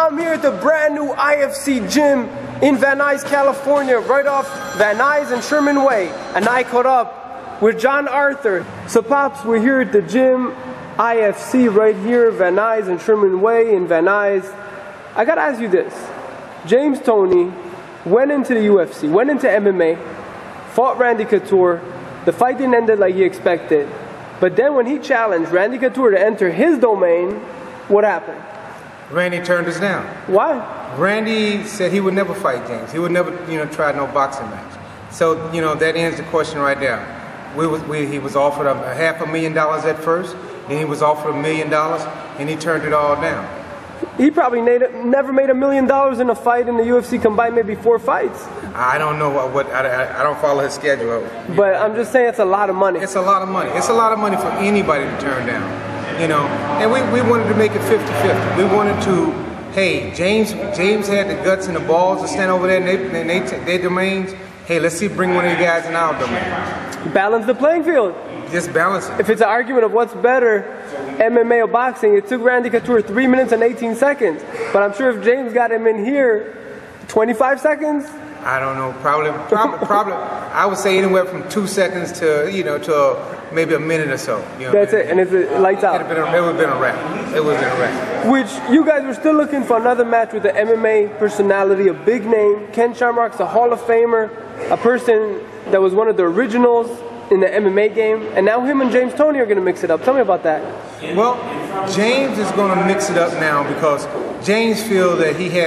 I'm here at the brand new IFC gym in Van Nuys, California, right off Van Nuys and Sherman Way. And I caught up with John Arthur. So Pops, we're here at the gym, IFC right here, Van Nuys and Sherman Way in Van Nuys. I gotta ask you this. James Toney went into the UFC, went into MMA, fought Randy Couture. The fight didn't end like he expected. But then when he challenged Randy Couture to enter his domain, what happened? Randy turned us down. Why? Randy said he would never fight James. He would never, try no boxing match. So, that ends the question right there. He was offered $500,000 at first, then he was offered $1 million, and he turned it all down. He probably never made $1 million in a fight in the UFC combined maybe 4 fights. I don't know I don't follow his schedule. But I'm just saying it's a lot of money. It's a lot of money. It's a lot of money for anybody to turn down. And we wanted to make it 50-50. We wanted to, hey, James had the guts and the balls to stand over there and their domains. Hey, let's see, bring one of the guys in our domain. Balance the playing field. Just balance it. If it's an argument of what's better, MMA or boxing, it took Randy Couture 3 minutes and 18 seconds. But I'm sure if James got him in here, 25 seconds? I don't know, probably, I would say anywhere from 2 seconds to, to maybe a minute or so. That's it, and it's lights out. It would have been a wrap. It would have been a wrap. Which, you guys were still looking for another match with an MMA personality, a big name. Ken Shamrock's a Hall of Famer, a person that was one of the originals in the MMA game, and now him and James Toney are going to mix it up. Tell me about that. Well, James is going to mix it up now because James feels that he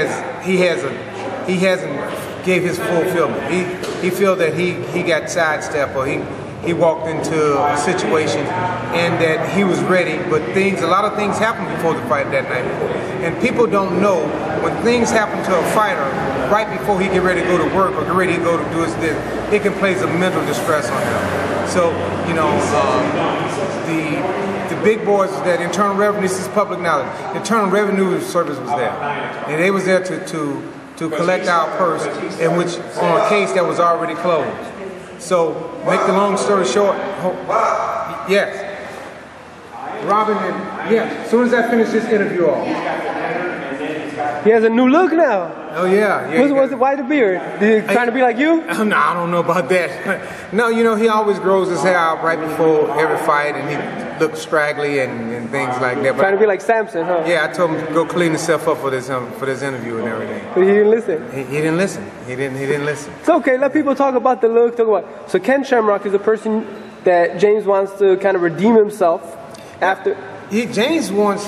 hasn't gave his fulfillment. He feel that he got sidestepped or he walked into a situation and that he was ready, but a lot of things happened before the fight that night. And people don't know when things happen to a fighter right before he get ready to go to work or get ready to go to do his this, it can place a mental distress on him. So, the big boys, that Internal Revenue, this is public knowledge, Internal Revenue Service was there. And they was there to collect our purse, in which on a case that was already closed. So, make the long story short, yes. Robin, as soon as I finish this interview off. He has a new look now. Oh yeah. Why the beard? Is he trying to be like you? No, I don't know about that. No, he always grows his hair out right before every fight, and he looks straggly and things like that. Trying to be like Samson, huh? Yeah, I told him to go clean himself up for this interview and everything. But he didn't listen. He didn't listen. He didn't listen. It's okay. Let people talk about the look. So Ken Shamrock is a person that James wants to kind of redeem himself after. James wants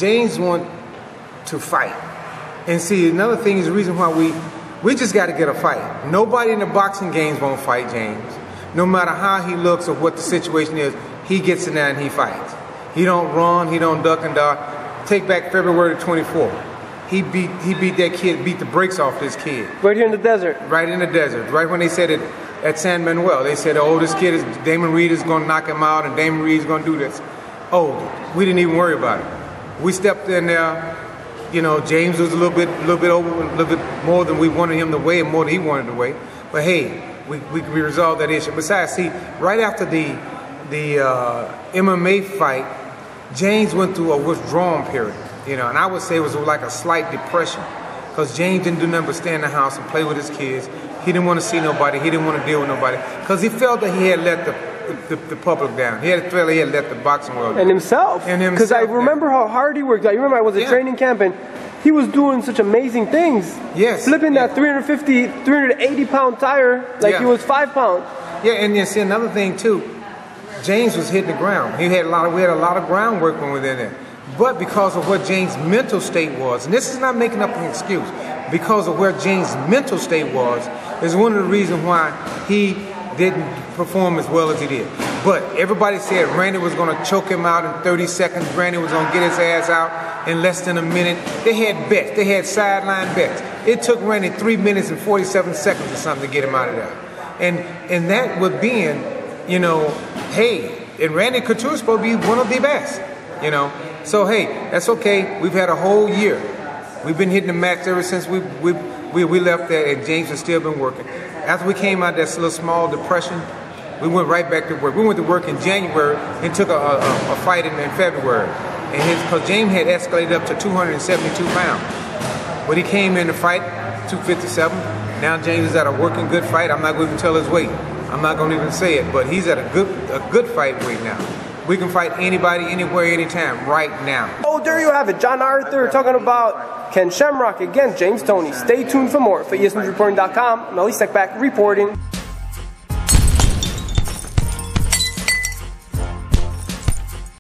to fight. And see, another thing is the reason why we just got to get a fight. Nobody in the boxing games won't fight James. No matter how he looks or what the situation is, he gets in there and he fights. He don't run, he don't duck and dodge. Take back February 24th. He beat that kid, beat the brakes off this kid. Right here in the desert. Right in the desert. Right when they said it at San Manuel. They said, oh, this kid Damon Reed is going to knock him out and Damon Reed is going to do this. Oh, we didn't even worry about it. We stepped in there. James was a little bit more than we wanted him to weigh and more than he wanted to weigh. But hey, we resolved that issue. Besides, see, right after the MMA fight, James went through a withdrawal period. And I would say it was like a slight depression because James didn't do nothing but stay in the house and play with his kids. He didn't want to see nobody. He didn't want to deal with nobody because he felt that he had let the public down. He had let the boxing world down. And himself. Because I remember how hard he worked. I remember I was at training camp and he was doing such amazing things. Yes. Flipping that 380-pound tire like he was 5 pounds. Yeah, and you see another thing too. James was hitting the ground. We had a lot of groundwork when we were in there. But because of what James' mental state was, and this is not making up an excuse, because of where James' mental state was, is one of the reasons why he didn't perform as well as he did. But everybody said Randy was going to choke him out in 30 seconds. Randy was going to get his ass out in less than a minute. They had bets. They had sideline bets. It took Randy 3 minutes and 47 seconds or something to get him out of there. And that would being, hey, and Randy Couture is supposed to be one of the best, So, hey, that's okay. We've had a whole year. We've been hitting the match ever since we left there, and James has still been working. After we came out of that little small depression, we went right back to work. We went to work in January and took a fight in February. And because James had escalated up to 272 pounds. But he came in to fight 257. Now James is at a working good fight. I'm not going to even tell his weight. I'm not going to even say it, but he's at a good fight weight now. We can fight anybody, anywhere, anytime, right now. Oh, there you have it. John Arthur talking about Ken Shamrock against James Toney. Stay tuned for more. For ESNewsReporting.com, I'm Ali Sekbak reporting.